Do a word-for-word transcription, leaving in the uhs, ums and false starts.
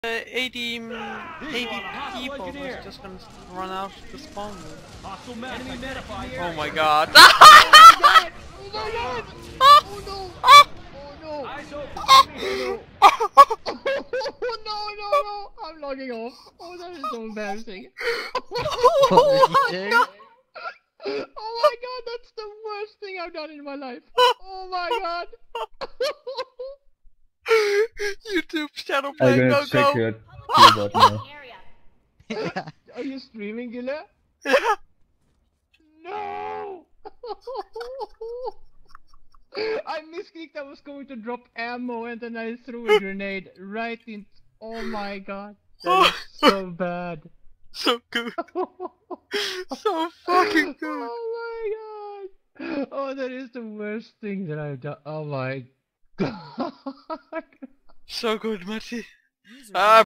Uh, eighty, eighty people was just gonna run out the spawn room. Oh my god! Oh my god! Oh my god! Oh no! Oh no! Oh no! Oh no no no! I'm logging off. Oh, that is so embarrassing. What did you do? Oh my god, that's the worst thing I've done in my life. Oh my god. YouTube shadow I'm play, gonna go check go! your keyboard now. Yeah. Are you streaming, Gille? Yeah. No! I misclicked. I was going to drop ammo and then I threw a grenade right in. Oh my god. That is so bad. So good. So fucking good. Oh my god. Oh, that is the worst thing that I've done. Oh my god. So good, Matti. Ah.